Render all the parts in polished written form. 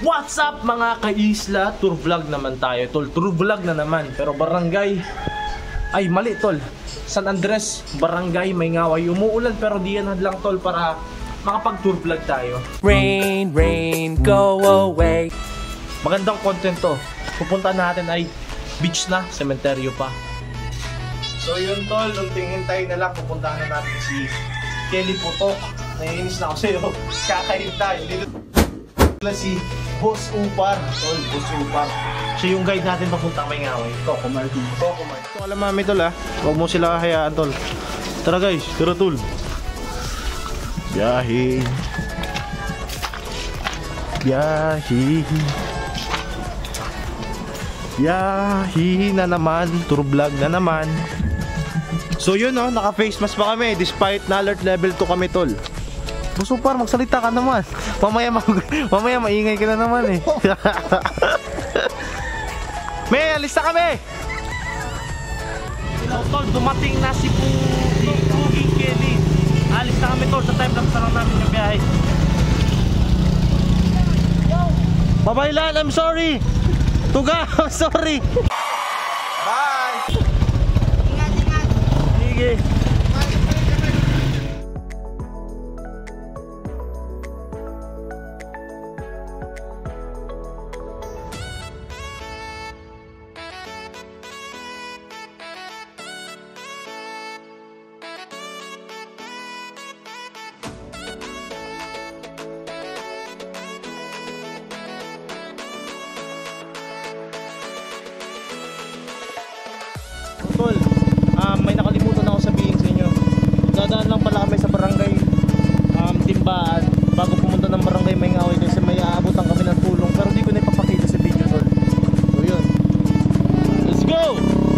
What's up mga ka-isla? Tour vlog naman tayo tol. Tour vlog na naman. Pero barangay, ay mali tol, San Andres, barangay Maingaway. Umuulan pero diyan lang tol para makapag tour vlog tayo. Rain, rain, go away. Magandang content to. Pupunta natin ay beach na, sementeryo pa. So yun tol, nung tingin na lang pupuntahan na natin si Kelly Putok. Naiinis na ako sa'yo. Kakahintay. Dito si Boss Upar. Tol, Boss Upar. Siya yung guide natin papunta Maingaway. Coco Martin. Coco Martin. So alam mami tol ha. Huwag mo sila hayaan tol. Tara guys, tara tol. Biyahe. Biyahe. Biyahe na naman. Tour vlog na naman. So yun oh, naka face mask pa kami despite na alert level 2 kami tol. Boss Upar, magsalita ka naman. Mamaya maingay ka na naman eh. May, alis na kami! Tol, dumating na si Pugi Kelly. Alis na kami tol, sa time lapse na lang namin yung biyahe. Bye-bye lan, I'm sorry! Tuga, I'm sorry! Bye! Ingat! Sige! Tol, may nakalimutan ako sabihin sa inyo. Dadaan lang pala kami sa barangay Timbaan bago pumunta ng barangay Maingaway kasi may aabutan kami ng tulong pero di ko na ipapakita sa video tol. So yun, let's go!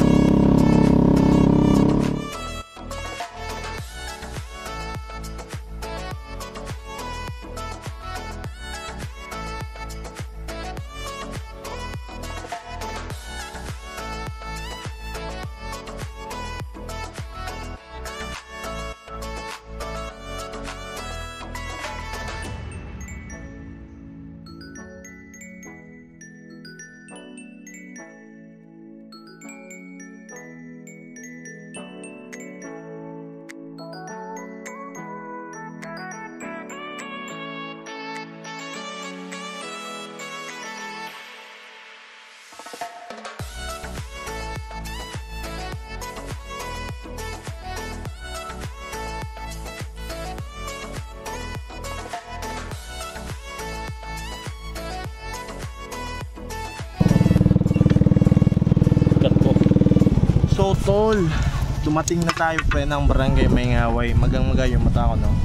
So tol, dumating na tayo pre ng barangay Maingaway. Magang-maga yung mata ko no.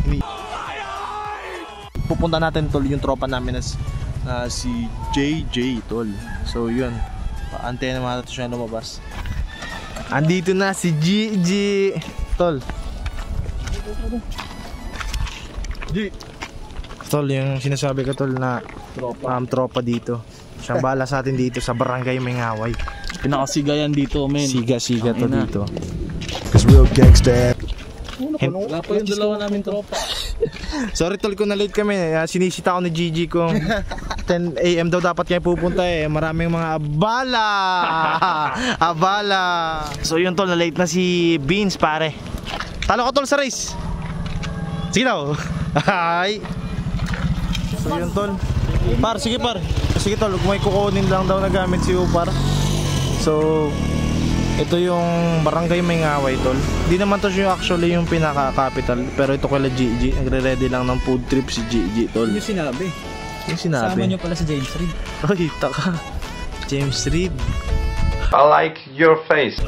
Pupunta natin tol yung tropa namin na si JJ tol. So yun, paantay na natin siya lumabas. Andito na si JJ tol. G. Tol, yung sinasabi ko tol na tropa dito. Siyang bala sa atin dito sa barangay Maingaway. Pinakasigayan dito, men. Siga to dito. Cause real gangsta. Wala pa yung dalawa namin tropa. Sorry tol kung na-late kami. Sinisita ako ni Gigi kung 10 AM daw dapat kayo pupunta eh. Maraming mga abala. So yun tol, na-late na si Beans pare. Talo ko tol sa race. Sige daw. Hi. So yun tol. Sige tol, kung may kukunin lang daw na gamit si Upar. So ito yung barangay Maingaway tol. Di naman to siya actually yung pinaka-capital. Pero ito kala Gigi, nagre-ready lang ng food trip si Gigi tol. Yung sinabi. Sama nyo pala si James Reed. Oy, taka. James Reed. I like your face.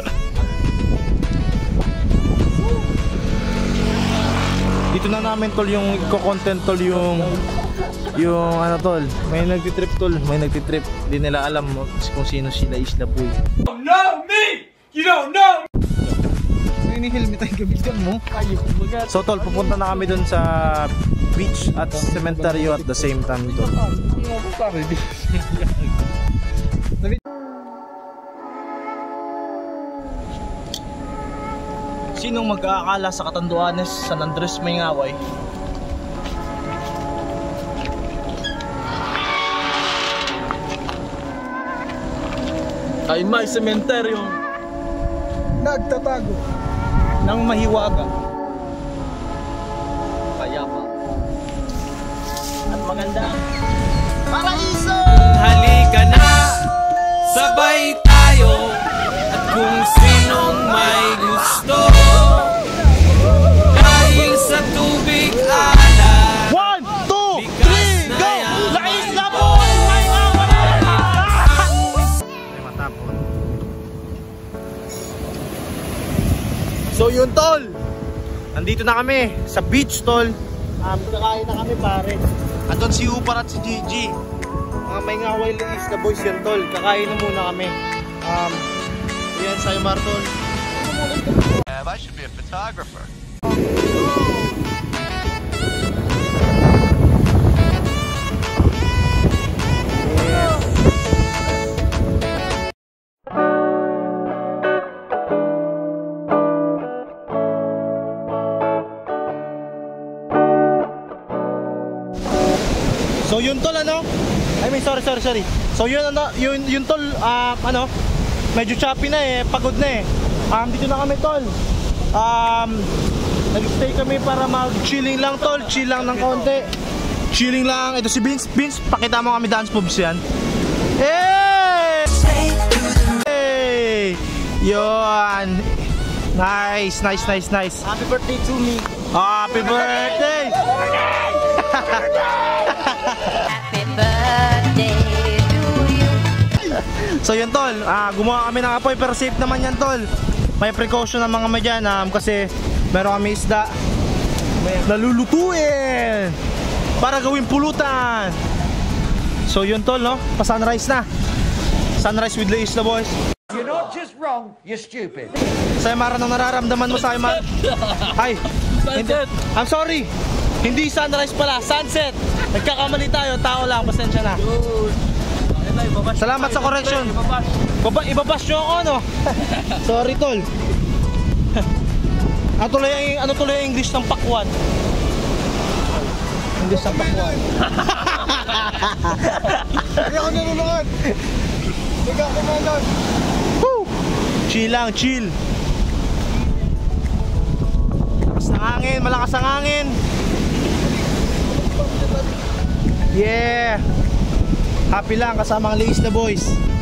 Dito na namin tol yung content tol yung ano tol, may nagtitrip tol, di nila alam kung sino sila Isla Boy. You don't know me! You don't know! Ini-helmet ang gabigan mo. So tol, pupunta na kami dun sa beach at cementerio at the same time tol. Sinong mag-aakala sa Catanduanes, San Andres, Maingaway? ay may sementeryo Nagtatago ng mahiwaga, payapa at maganda paraiso. Halika na, sabay tayo. At kung sinong may gusto, dahil sa tubig alat, 1, 2, 3, go! Lais na po! May matapon. So yun tol, nandito na kami sa beach tol. Kakain na kami pare. Andun si Upar at si Gigi. Mga may ngaway Lais na boys yan tol. Kakain na muna kami. Yan sa'yo Martol. I should be a photographer. So yun tol ano? I mean sorry. So yun ano, yun tol ano? Medyo choppy na eh, pagod na eh. Dito na kami tol. Nag-stay kami para mag-chilling lang tol, chill lang ng konti. Chilling lang. Ito si Vince, pakita mo kami dance moves yan. Hey! Hey! Yun. Nice. Happy birthday to me. Happy birthday! Happy birthday to you. So yun tol, gumawa kami ng apoy pero safe naman yan tol. May precaution ng mga madyan kasi meron kami isda nalulutuin para gawing pulutan. So yun tol no, pa-sunrise na. Sunrise with Lais na boys. You're not just wrong, you're stupid. Saymar, anong nararamdaman mo Saymar? Ay, Sunset. I'm sorry. Hindi sunrise pala, sunset. Nagkakamali tayo, tao lang, pasensya na. Salamat sa correction. Ibabash nyo ako, no? Sorry, tol. Ano tuloy ang English ng pakwan? English ng pakwan. Hindi ako nanonood. Hindi ako nanonood. Woo! Chill lang, chill. Malakas ang hangin. Yeah. Happy lang kasama ang Lais na boys.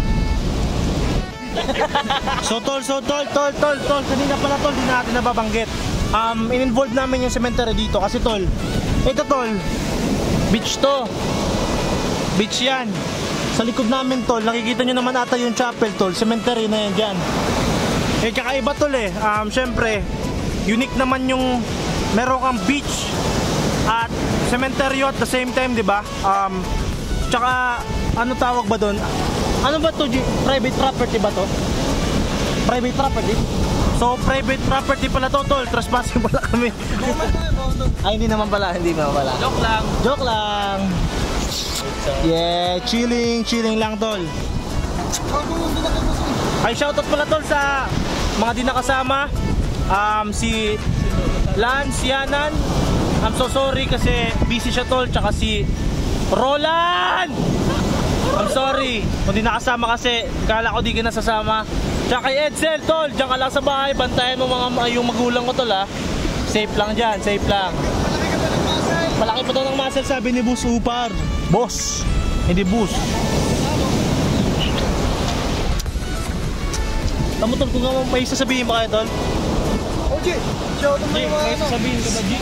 So tol, kanina pala tol, di natin nababanggit. In-involve namin yung cemetery dito kasi tol, ito tol, beach to. Beach yan. Sa likod namin tol, nakikita nyo naman ata yung chapel tol, cemetery na yan dyan. Eh kakaiba tol eh, syempre, unique naman yung meron kang beach at cemetery at the same time, di ba? Tsaka ano tawag ba doon? Ano ba to? Private property ba to? Private property? So private property pala to tol. Trespassing pala kami. Ay hindi naman pala. Joke lang. Yeah, chilling lang tol. Ay shoutout pala tol sa mga di nakasama. Si Lance Yanan. I'm so sorry kasi busy siya tol. Tsaka si Roland! I'm sorry kung di nakasama kasi kala ko di ka nasasama. Tsaka kay Edsel tol, diyan ka lang sa bahay. Bantayan mo yung magulang ko tol ha. Safe lang dyan, safe lang. Malaki pa daw ng muscle sabi ni Boss Upar. Boss, hindi Boss. Tamo tol, kung nga may sasabihin ba kayo tol? OG, shout out mo yung mga May ano. sasabihin ka ba G?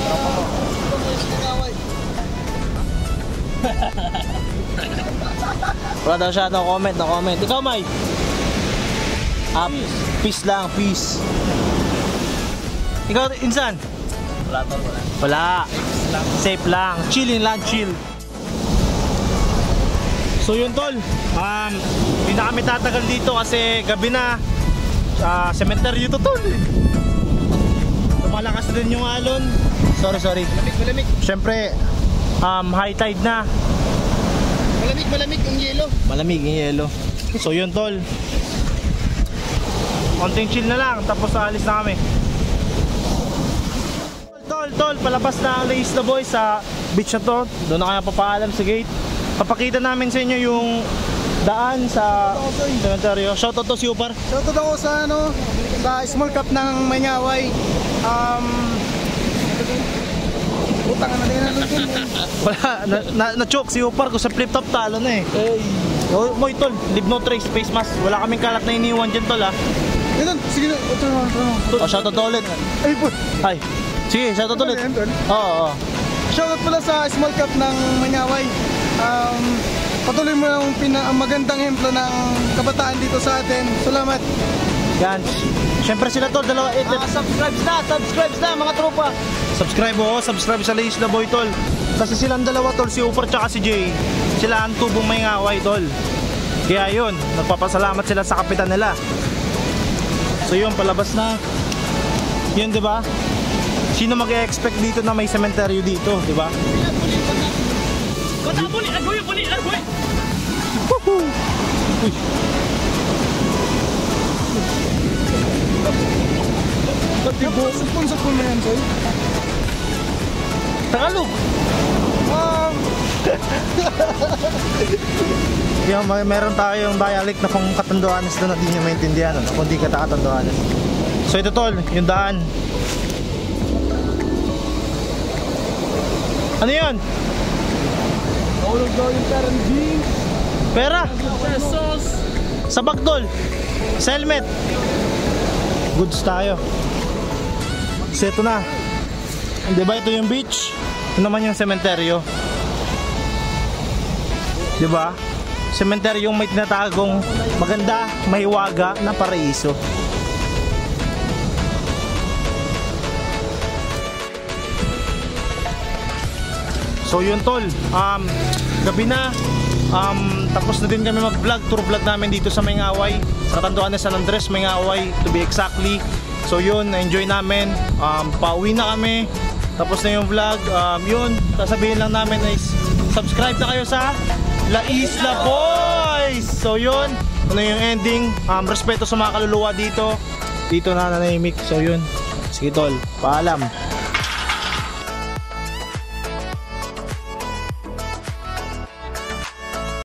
Wala daw siya, no comment. Ikaw May? Peace lang, peace. Ikaw Insan? Wala. Safe lang, chilling lang, chill. So yun tol, hindi na kami tatagal dito kasi gabi na. Cemetery to tol. Lumalakas din yung alon. Sorry. Malamig. Siyempre, high tide na. Malamig yung yelo. Malamig yung yelo. So yun tol, konting chill na lang tapos aalis na kami. Tol, palabas na ang Lais na boys sa beach na to. Doon na kaya papaalam sa gate. Papakita namin sa inyo yung daan sa cementerio. Shoutout to si Upar. Shoutout ako sa sa small cup ng Mayngaway. Utang na din Wala, na-choke si Upar ko sa flip top, talo na eh. Mo tol, leave no trace, face mask. Wala kaming kalat na iniwan dyan tol ha. Ito, sige na. Shoutout ulit. Ay po. Hi. Sige, shoutout ulit. Oo. Shoutout pala sa small cup ng Mayngaway. Patuloy mo yung magandang hemplo ng kabataan dito sa atin. Salamat. Yan. Siyempre sila tol, dalawa. Subscribe na mga tropa. Subscribe sa Lace the Boy tol. Kasi silang dalawa tol, si Upar tsaka si Jay. Sila ang tubong Mayngaway tol. Kaya yun, nagpapasalamat sila sa kapitan nila. So yun, palabas na. Yun, di ba? Sino mag-e-expect dito na may sementeryo dito, di ba? Uy. Sapon na yan, Soy. Tagalog. Yung meron tayong dialect na kung Katanduanes doon na di nyo maintindihan, kung di ka Katanduanes. So ito tol, yung daan. Ano yun? Naulog daw yung parang jeans. Pera? Pesos. Sa bagtol. Sa helmet. Goods tayo. So ito na. Diba ito yung beach? Ito naman yung sementeryo. Diba? Sementeryo yung may tinatagong maganda, mahiwaga na paraiso. So yun tol, gabi na, tapos na din kami mag-vlog, tour vlog namin dito sa Mayngaway, sa Katanduanes San Andres, Mayngaway to be exactly. So yun, na-enjoy namin, pauwi na kami, tapos na yung vlog. Yun, sasabihin lang namin is subscribe na kayo sa La Isla Boys. So yun, ano yung ending, respeto sa mga kaluluwa dito na nanahimik. So yun, sige tol, paalam.